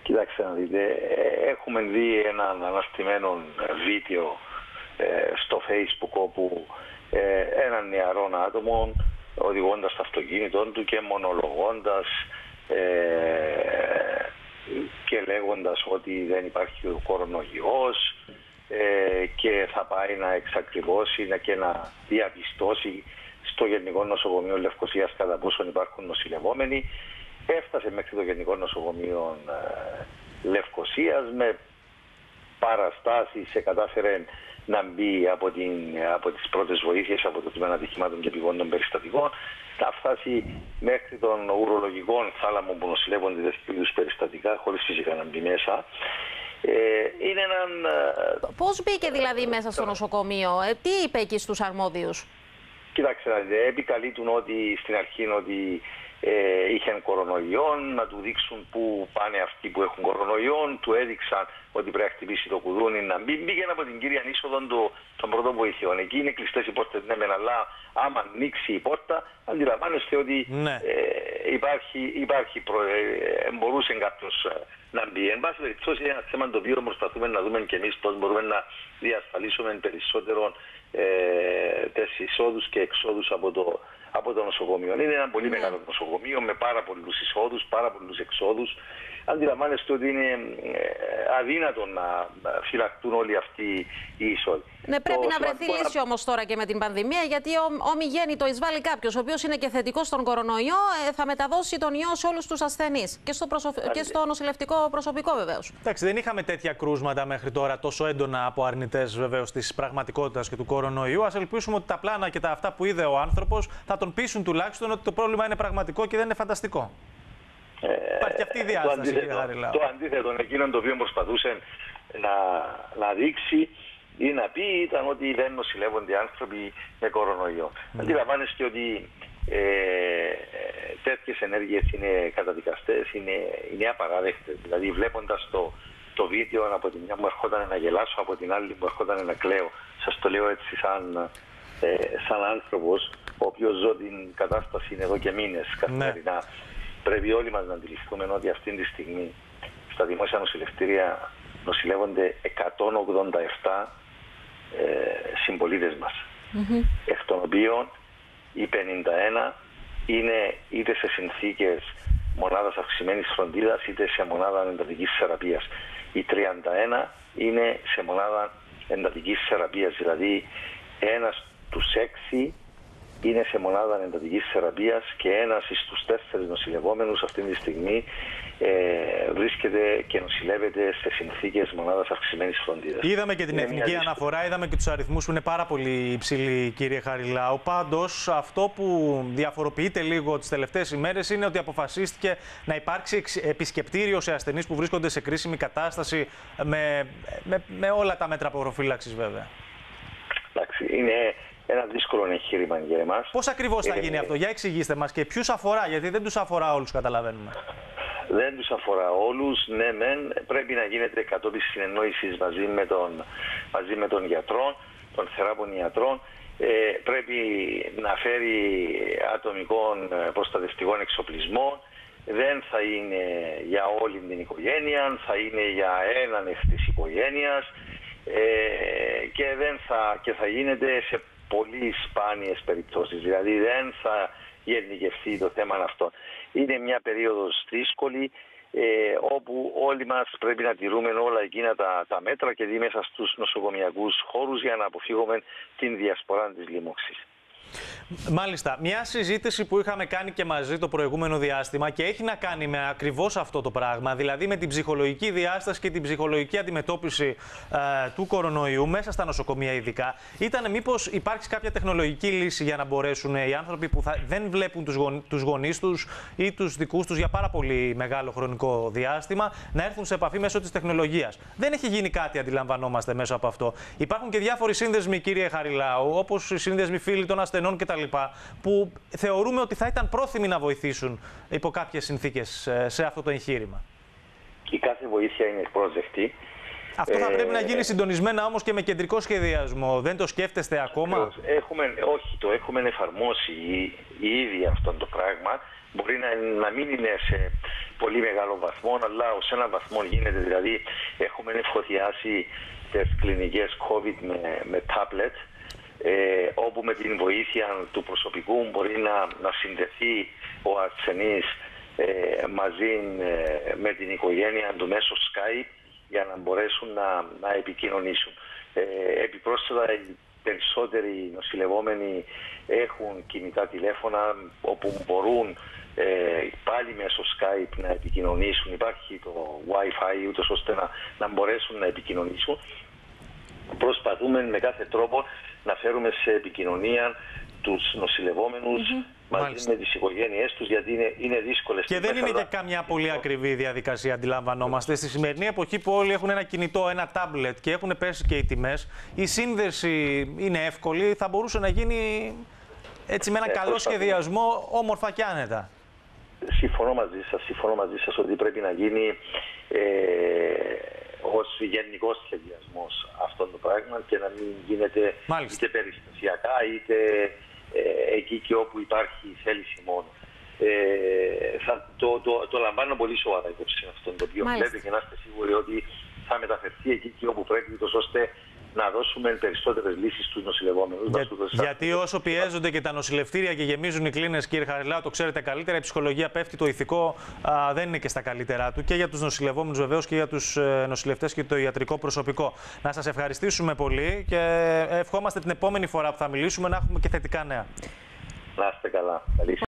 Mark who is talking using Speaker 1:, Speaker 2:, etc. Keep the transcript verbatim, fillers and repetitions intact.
Speaker 1: Κοιτάξτε να δείτε, έχουμε δει έναν αναστημένο βίντεο στο Facebook όπου έναν νεαρό άτομο οδηγώντας το αυτοκίνητο του και μονολογώντας ε, και λέγοντας ότι δεν υπάρχει ο κορονοϊός ε, και θα πάει να εξακριβώσει και να διαπιστώσει στο Γενικό Νοσοκομείο Λευκωσίας κατά πόσον υπάρχουν νοσηλευόμενοι. Έφτασε μέχρι το Γενικό Νοσοκομείο ε, Λευκωσίας με παραστάσεις, κατάφερε να μπει από, την, από τις πρώτες βοήθειες, από το τμήμα ατυχημάτων και επιγόντων περιστατικών, να φτάσει μέχρι τον ουρολογικό θάλαμο που νοσηλεύονται τέτοιου είδους περιστατικά, χωρίς φυσικά να μπει μέσα. Ε, είναι έναν...
Speaker 2: Πώς μπήκε δηλαδή μέσα στο νοσοκομείο, ε, τι είπε εκεί στους αρμόδιους?
Speaker 1: Κοιτάξτε, επικαλείτουν ότι στην αρχή ότι ε, είχαν κορονοϊό, να του δείξουν πού πάνε αυτοί που έχουν κορονοϊό, του έδειξαν ότι πρέπει να χτυπήσει το κουδούνι να μπει. Μπήκαν από την κύρια είσοδο των, των πρώτων βοηθειών. Εκεί είναι κλειστές οι πόρτες, ναι, μεν, αλλά άμα ανοίξει η πόρτα, αντιλαμβάνεστε ότι
Speaker 3: ναι.
Speaker 1: ε, υπάρχει, υπάρχει προ, ε, μπορούσε κάποιο να μπει. Εν πάση περιπτώσει, είναι ένα θέμα το οποίο προσπαθούμε να δούμε και εμείς πώς μπορούμε να διασφαλίσουμε περισσότερο ε, τις εισόδους και εξόδους από το, από το νοσοκομείο. Είναι ένα πολύ ναι. μεγάλο νοσοκομείο με πάρα πολλούς εισόδους, πάρα πολλούς εξόδους. Αντιλαμβάνεστε ότι είναι αδύνατο να φυλακτούν όλοι αυτοί οι εισόδοι.
Speaker 2: Ναι, πρέπει
Speaker 1: το
Speaker 2: να βρεθεί λύση να... όμως τώρα και με την πανδημία, γιατί ομιγέννητο εισβάλλει κάποιος, ο οποίος είναι και θετικός στον κορονοϊό, θα μεταδώσει τον ιό σε όλους τους ασθενείς και στο, προσω... και στο νοσηλευτικό προσωπικό βεβαίως.
Speaker 3: Εντάξει, δεν είχαμε τέτοια κρούσματα μέχρι τώρα τόσο έντονα από αρνητές βεβαίως της πραγματικότητας και του κορονοϊού. Ας ελπίσουμε ότι τα πλάνα και τα αυτά που είδε ο άνθρωπος θα τον πείσουν τουλάχιστον ότι το πρόβλημα είναι πραγματικό και δεν είναι φανταστικό.
Speaker 1: Ε,
Speaker 3: Υπάρχει και αυτή η διάσταση,
Speaker 1: το αντίθετο,
Speaker 3: κύριε Χαριλάου.
Speaker 1: Το αντίθετο, εκείνο το οποίο προσπαθούσε να, να δείξει ή να πει ήταν ότι δεν νοσηλεύονται οι άνθρωποι με κορονοϊό. Mm. Αντιλαμβάνεστε ότι ε, τέτοιες ενέργειες είναι καταδικαστές, είναι, είναι απαράδεκτες. Δηλαδή βλέποντας το, το βίντεο, από τη μια μου ερχόταν να γελάσω, από την άλλη μου ερχόταν να κλαίω. Σας το λέω έτσι σαν, ε, σαν άνθρωπος, ο οποίος ζω την κατάσταση εδώ και μήνες καθημερινά. Ναι. Πρέπει όλοι μας να αντιληφθούμε ότι αυτή τη στιγμή στα δημόσια νοσηλευτήρια νοσηλεύονται εκατόν ογδόντα επτά ε, συμπολίτες μας. Mm-hmm. Εκ των οποίων οι πενήντα ένα είναι είτε σε συνθήκες μονάδας αυξημένης φροντίδας είτε σε μονάδα εντατικής θεραπείας. Οι τριάντα ένα είναι σε μονάδα εντατικής θεραπείας, δηλαδή ένας στους έξι είναι σε μονάδα εντατικής θεραπείας και ένας στους τέσσερις νοσηλευόμενους αυτή τη στιγμή ε, βρίσκεται και νοσηλεύεται σε συνθήκες μονάδας αυξημένης φροντίδας.
Speaker 3: Είδαμε και την είναι εθνική αναφορά, είδαμε και τους αριθμούς που είναι πάρα πολύ υψηλοί, κύριε Χαριλάου. Πάντως, αυτό που διαφοροποιείται λίγο τις τελευταίες ημέρες είναι ότι αποφασίστηκε να υπάρξει επισκεπτήριο σε ασθενείς που βρίσκονται σε κρίσιμη κατάσταση με, με, με όλα τα μέτρα προφύλαξης βέβαια.
Speaker 1: Εντάξει, είναι ένα δύσκολο εγχείρημα για εμάς.
Speaker 3: Πώς ακριβώς θα
Speaker 1: ε,
Speaker 3: γίνει αυτό, για εξηγήστε μας, και ποιους αφορά, γιατί δεν τους αφορά όλους, καταλαβαίνουμε.
Speaker 1: Δεν τους αφορά όλους, ναι μεν, πρέπει να γίνεται κατόπιν συνεννόησης μαζί με τον, μαζί με τον γιατρό, των θεράπων ιατρών. Ε, πρέπει να φέρει ατομικών προστατευτικών εξοπλισμών. Δεν θα είναι για όλη την οικογένεια, θα είναι για έναν εκ της οικογένειας ε, και, δεν θα, και θα γίνεται σε πολύ σπάνιες περιπτώσεις, δηλαδή δεν θα γενικευθεί το θέμα αυτό. Είναι μια περίοδος δύσκολη ε, όπου όλοι μας πρέπει να τηρούμε όλα εκείνα τα, τα μέτρα και δει μέσα στους νοσοκομιακούς χώρους για να αποφύγουμε την διασπορά της λοιμώξης.
Speaker 3: Μάλιστα. Μια συζήτηση που είχαμε κάνει και μαζί το προηγούμενο διάστημα και έχει να κάνει με ακριβώς αυτό το πράγμα, δηλαδή με την ψυχολογική διάσταση και την ψυχολογική αντιμετώπιση ε, του κορονοϊού μέσα στα νοσοκομεία ειδικά, ήταν μήπως υπάρξει κάποια τεχνολογική λύση για να μπορέσουν οι άνθρωποι που θα, δεν βλέπουν τους, γον, τους γονείς τους ή τους δικούς τους για πάρα πολύ μεγάλο χρονικό διάστημα να έρθουν σε επαφή μέσω της τεχνολογίας. Δεν έχει γίνει κάτι, αντιλαμβανόμαστε, μέσα από αυτό. Υπάρχουν και διάφοροι σύνδεσμοι, κύριε Χαριλάου, όπως οι σύνδεσμοι φίλοι των ασθενών κτλ., που θεωρούμε ότι θα ήταν πρόθυμοι να βοηθήσουν υπό κάποιες συνθήκες σε αυτό το εγχείρημα.
Speaker 1: Η κάθε βοήθεια είναι πρόσδεκτη.
Speaker 3: Αυτό θα ε, πρέπει να γίνει συντονισμένα όμως και με κεντρικό σχεδιασμό. Δεν το σκέφτεστε ακόμα?
Speaker 1: Έχουμε, όχι, το έχουμε εφαρμόσει ήδη αυτό το πράγμα μπορεί να, να μην είναι σε πολύ μεγάλο βαθμό, αλλά σε έναν βαθμό γίνεται. Δηλαδή έχουμε εφοδιάσει τις κλινικές COVID με, με tablet, ε, όπου με την βοήθεια του προσωπικού μπορεί να, να συνδεθεί ο ασθενής ε, μαζί ε, με την οικογένεια του μέσω Skype για να μπορέσουν να, να επικοινωνήσουν. Ε, επιπρόσθετα, οι περισσότεροι νοσηλευόμενοι έχουν κινητά τηλέφωνα όπου μπορούν ε, πάλι μέσω Skype να επικοινωνήσουν. Υπάρχει το Wi-Fi ούτως ώστε να, να μπορέσουν να επικοινωνήσουν. Προσπαθούμε με κάθε τρόπο να φέρουμε σε επικοινωνία τους νοσηλευόμενους mm-hmm. μαζί Μάλιστα. με τις οικογένειές τους, γιατί είναι, είναι δύσκολες.
Speaker 3: Και δεν είναι και καμιά πολύ ακριβή διαδικασία, αντιλαμβανόμαστε. Στη σημερινή εποχή που όλοι έχουν ένα κινητό, ένα τάμπλετ και έχουν πέσει και οι τιμές, η σύνδεση είναι εύκολη, θα μπορούσε να γίνει έτσι με ένα ε, καλό προσπαθούμε. σχεδιασμό, όμορφα και άνετα.
Speaker 1: Συμφωνώ μαζί σας, συμφωνώ μαζί σας ότι πρέπει να γίνει ε, ως γενικός σχεδιασμός αυτό το πράγμα και να μην γίνεται Μάλιστα. είτε περιστασιακά είτε ε, εκεί και όπου υπάρχει θέληση μόνο. Ε, θα, το, το, το λαμβάνω πολύ σοβαρά υπόψη αυτό το οποίο λέτε και να είστε σίγουροι ότι θα μεταφερθεί εκεί και όπου πρέπει, τόσο ώστε να δώσουμε περισσότερες λύσεις στους νοσηλευόμενους.
Speaker 3: Για, γιατί όσο πιέζονται και τα νοσηλευτήρια και γεμίζουν οι κλίνες, κύριε Χαριλάου, το ξέρετε καλύτερα, η ψυχολογία πέφτει, το ηθικό α, δεν είναι και στα καλύτερά του και για τους νοσηλευόμενους βεβαίως και για τους ε, νοσηλευτές και το ιατρικό προσωπικό. Να σας ευχαριστήσουμε πολύ και ευχόμαστε την επόμενη φορά που θα μιλήσουμε να έχουμε και θετικά νέα.
Speaker 1: Να είστε καλά. Καλή